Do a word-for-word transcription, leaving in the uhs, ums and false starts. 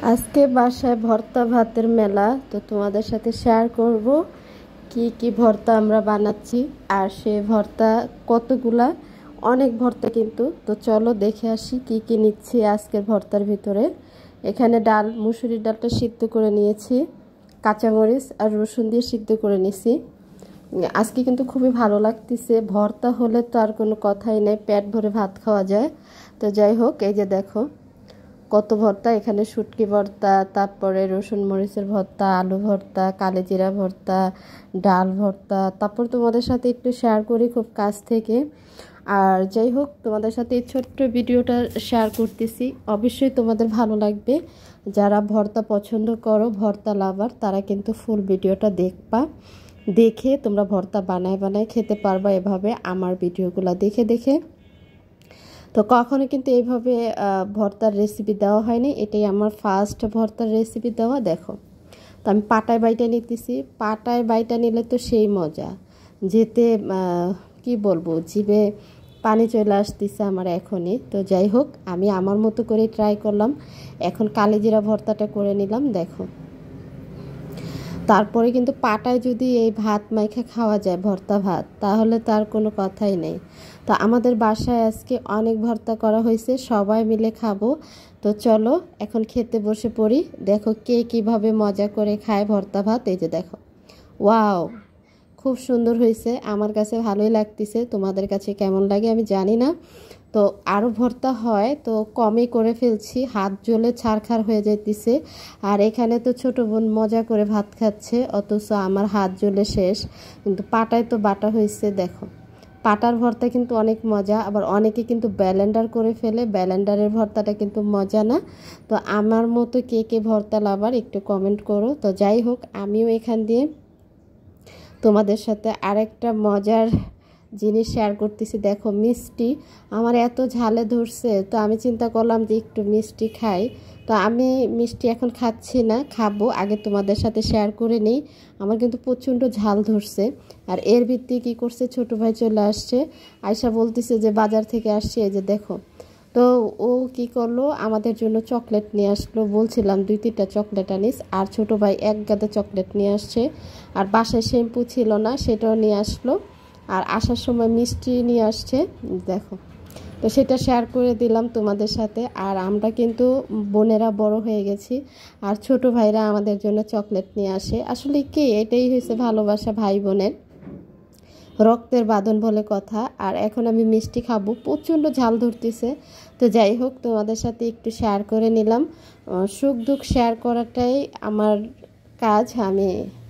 আজকে বাসায় ভর্তা ভাতের মেলা, তো তোমাদের সাথে শেয়ার করব কি কি ভর্তা আমরা বানাচ্ছি। আর সে ভর্তা কতগুলা, অনেক ভর্তা কিন্তু। তো চলো দেখে আসি কি কি নিচ্ছি আজকের ভর্তার ভিতরে। এখানে ডাল, মুসুরির ডালটা সিদ্ধ করে নিয়েছি, কাঁচামরিচ আর রসুন দিয়ে সিদ্ধ করে নিয়েছি। আজকে কিন্তু খুবই ভালো লাগতেছে, ভর্তা হলে তো আর কোনো কথাই নেই, পেট ভরে ভাত খাওয়া যায়। তো যাই হোক, এই যে দেখো কত ভর্তা। এখানে শুটকি ভর্তা, তারপরে রসুন মরিচের ভর্তা, আলু ভর্তা, কালিজিরা ভর্তা, ডাল ভর্তা। তারপর তোমাদের সাথে একটু শেয়ার করি খুব কাছ থেকে। আর যাই হোক, তোমাদের সাথে এই ছোট্ট ভিডিওটা শেয়ার করতেছি, অবশ্যই তোমাদের ভালো লাগবে। যারা ভর্তা পছন্দ করো, ভর্তা লাভার, তারা কিন্তু ফুল ভিডিওটা দেখবা। দেখে তোমরা ভর্তা বানায় বানায় খেতে পারবা এভাবে, আমার ভিডিওগুলো দেখে দেখে। তো কখনো কিন্তু এইভাবে ভর্তার রেসিপি দেওয়া হয়নি, এটাই আমার ফার্স্ট ভর্তার রেসিপি দেওয়া। দেখো, তো আমি পাটায় বাইটা নিতেছি। পাটায় বাইটা নিলে তো সেই মজা, যেতে কি বলবো, জিভে পানি চলে আসতেছে আমার এখনই। তো যাই হোক, আমি আমার মতো করে ট্রাই করলাম। এখন কালিজিরা ভর্তাটা করে নিলাম। দেখো, তারপরে কিন্তু পাটায় যদি এই ভাত মাইখা খাওয়া যায়, ভর্তা ভাত, তাহলে তার কোনো কথাই নেই। তো আমাদের বাসায় আজকে অনেক ভর্তা করা হয়েছে, সবাই মিলে খাবো। তো চলো এখন খেতে বসে পড়ি। দেখো কে কিভাবে মজা করে খায় ভর্তা ভাত। এই যে দেখো, ওয়াও, খুব সুন্দর হয়েছে, আমার কাছে ভালোই লাগতেছে। তোমাদের কাছে কেমন লাগে আমি জানি না। তো আরও ভর্তা হয় তো কমই করে ফেলছি, হাত জ্বলে ছারখার হয়ে যাইতেছে। আর এখানে তো ছোটো বোন মজা করে ভাত খাচ্ছে, অথচ আমার হাত জ্বলে শেষ। কিন্তু পাটায় তো বাটা হয়েছে। দেখো, পাটার ভর্তা কিন্তু অনেক মজা। আবার অনেকে কিন্তু ব্লেন্ডার করে ফেলে, ব্লেন্ডারের ভর্তাটা কিন্তু মজা না। তো আমার মতো কে কে ভর্তা লাভার একটু কমেন্ট করো। তো যাই হোক, আমিও এখান দিয়ে তোমাদের সাথে আরেকটা মজার জিনিস শেয়ার করতেছি। দেখো, মিষ্টি আমার এত ঝালে ধরছে, তো আমি চিন্তা করলাম যে একটু মিষ্টি খাই। তো আমি মিষ্টি এখন খাচ্ছি না, খাবো, আগে তোমাদের সাথে শেয়ার করে নিই। আমার কিন্তু প্রচণ্ড ঝাল ধরছে। আর এর ভিত্তি কী করছে, ছোটো ভাই চলে আসছে, আয়সা বলতেছে যে বাজার থেকে আসছে। এই যে দেখো, তো ও কি করলো, আমাদের জন্য চকলেট নিয়ে আসলো। বলছিলাম দুই তিনটা চকলেট আনিস, আর ছোটো ভাই এক গাদা চকলেট নিয়ে আসছে। আর বাসায় শ্যাম্পু ছিল না, সেটাও নিয়ে আসলো। আর আসার সময় মিষ্টি নিয়ে আসছে। দেখো, তো সেটা শেয়ার করে দিলাম তোমাদের সাথে। আর আমরা কিন্তু বোনেরা বড় হয়ে গেছি, আর ছোট ভাইরা আমাদের জন্য চকলেট নিয়ে আসে। আসলে কি, এটাই হয়েছে ভালোবাসা, ভাই বোনের রক্তের বাঁধন বলে কথা। আর এখন আমি মিষ্টি খাবো, প্রচণ্ড ঝাল ধরতেছে। তো যাই হোক, তোমাদের সাথে একটু শেয়ার করে নিলাম। সুখ দুঃখ শেয়ার করাটাই আমার কাজ। আমি